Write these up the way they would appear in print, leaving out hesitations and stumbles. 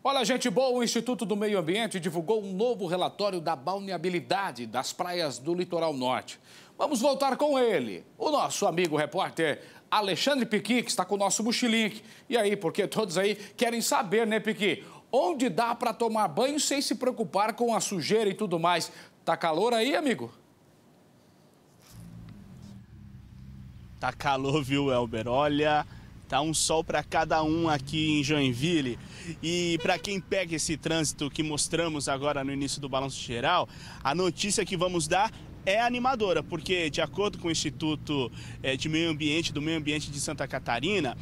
Olha, gente boa, o Instituto do Meio Ambiente divulgou um novo relatório da balneabilidade das praias do litoral norte. Vamos voltar com ele, o nosso amigo repórter Alexandre Piqui, que está com o nosso Mochilink. E aí, porque todos aí querem saber, né, Piqui? Onde dá para tomar banho sem se preocupar com a sujeira e tudo mais? Tá calor aí, amigo? Tá calor, viu, Elber? Olha, tá um sol para cada um aqui em Joinville. E para quem pega esse trânsito que mostramos agora no início do Balanço Geral, a notícia que vamos dar é animadora, porque de acordo com o Instituto de Meio Ambiente, do Meio Ambiente de Santa Catarina,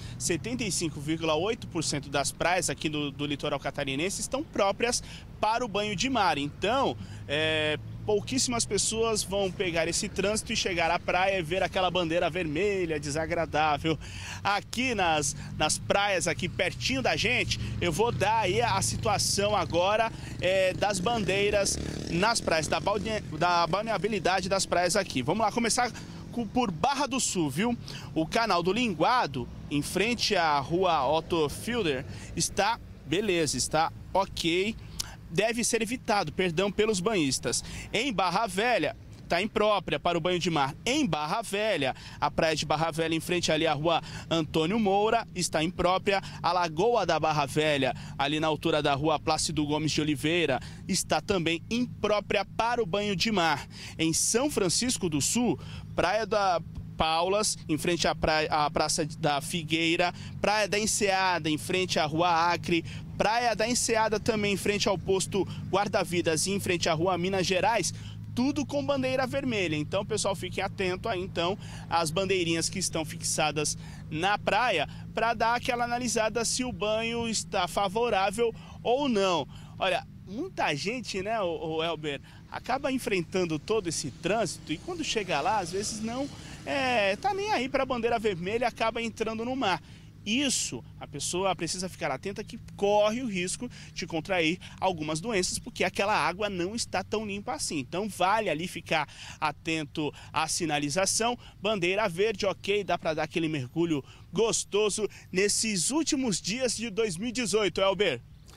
75,8% das praias aqui do litoral catarinense estão próprias para o banho de mar. Então, pouquíssimas pessoas vão pegar esse trânsito e chegar à praia e ver aquela bandeira vermelha desagradável. Aqui nas praias, aqui pertinho da gente, eu vou dar aí a situação agora das bandeiras nas praias, da balneabilidade das praias aqui. Vamos lá, começar por Barra do Sul, viu? O Canal do Linguado, em frente à rua Otto Fielder, está beleza, está ok. Deve ser evitado, perdão, pelos banhistas. Em Barra Velha, está imprópria para o banho de mar. Em Barra Velha, a praia de Barra Velha, em frente ali à rua Antônio Moura, está imprópria. A Lagoa da Barra Velha, ali na altura da rua Plácido Gomes de Oliveira, está também imprópria para o banho de mar. Em São Francisco do Sul, praia da Paulas, em frente à Praça da Figueira, Praia da Enseada, em frente à Rua Acre, Praia da Enseada também em frente ao posto Guarda-Vidas e em frente à Rua Minas Gerais, tudo com bandeira vermelha. Então, pessoal, fiquem atentos aí, então, às bandeirinhas que estão fixadas na praia para dar aquela analisada se o banho está favorável ou não. Olha, muita gente, né, o Elber, acaba enfrentando todo esse trânsito e quando chega lá, às vezes não tá nem aí para a bandeira vermelha, acaba entrando no mar. Isso, a pessoa precisa ficar atenta que corre o risco de contrair algumas doenças, porque aquela água não está tão limpa assim. Então vale ali ficar atento à sinalização. Bandeira verde, ok, dá para dar aquele mergulho gostoso nesses últimos dias de 2018, Elber.